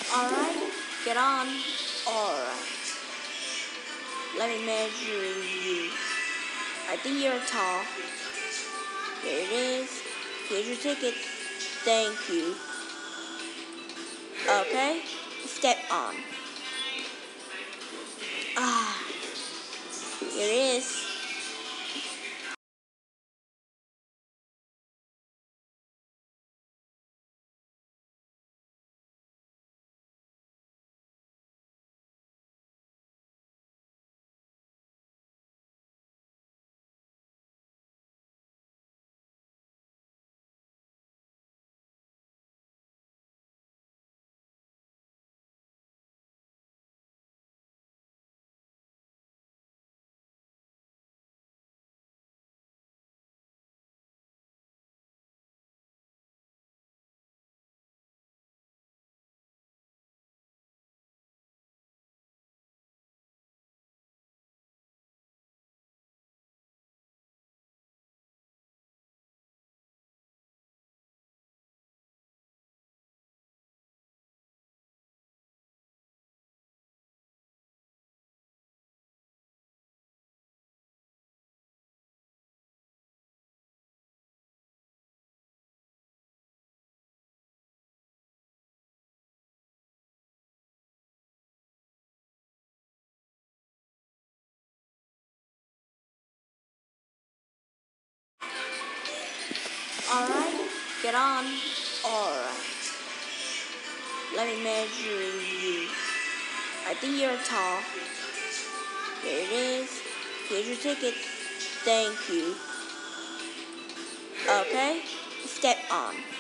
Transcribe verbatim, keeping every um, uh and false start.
Alright, get on. Alright. Let me measure you. I think you're tall. Here it is. Here's your ticket. Thank you. Okay, step on. Ah, here it is. Alright, get on. Alright. Let me measure you. I think you're tall. Here it is. Here's your ticket. Thank you. Okay, step on.